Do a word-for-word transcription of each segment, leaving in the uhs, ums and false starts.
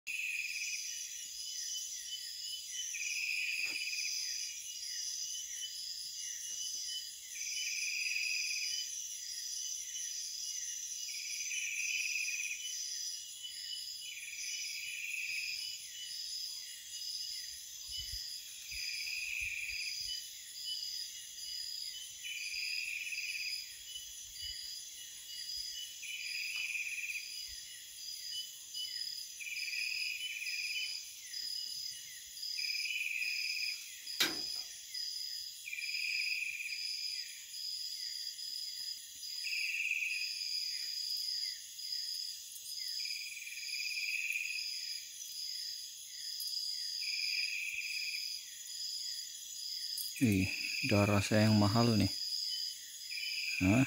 Ih, darah saya yang mahal nih. Hah?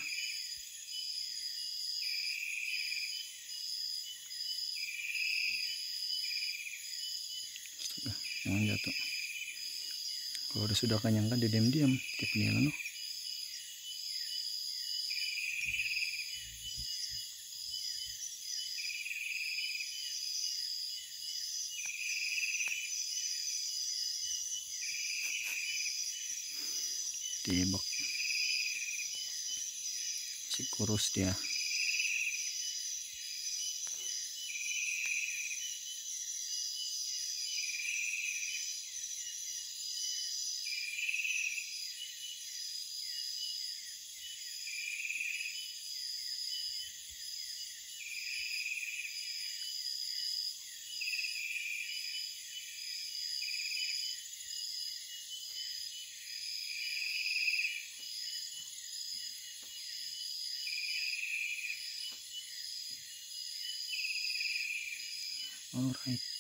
Astaga, jangan jatuh. Kalau udah sudah kenyang kan dia diam-diam tip nila no. Tibak si kurus dia. Alright.